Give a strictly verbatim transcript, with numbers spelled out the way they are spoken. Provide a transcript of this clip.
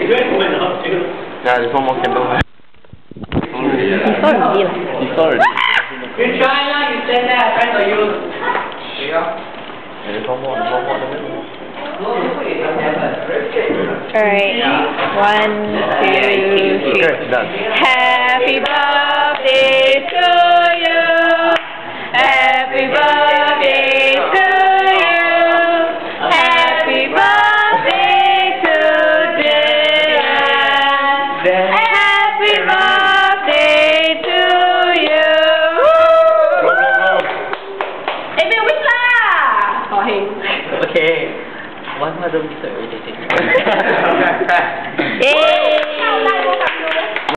Yeah, there's one more candle. He saw already lah. He saw already. You try lah, you stand there, I try for you. Yeah, there's one more, there's one more in the middle. Alright, one, two, three. Okay, done. Happy birthday to you. Happy birthday to you. Happy birthday to Dylan. Happy birthday to you. Go, go, go. Eh, 没有 wish 啦。好，嘿。 Okay. One other mistake.